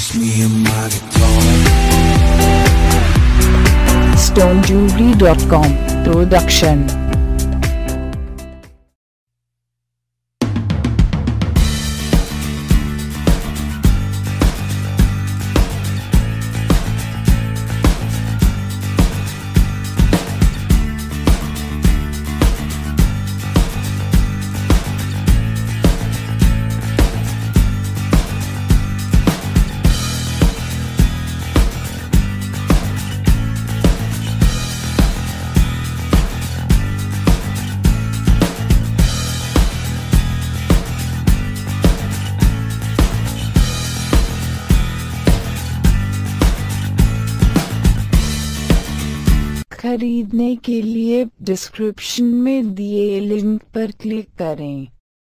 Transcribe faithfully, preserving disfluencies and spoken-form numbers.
just me and my guitar. Stonejwellery dot com Production. खरीदने के लिए डिस्क्रिप्शन में दिए लिंक पर क्लिक करें।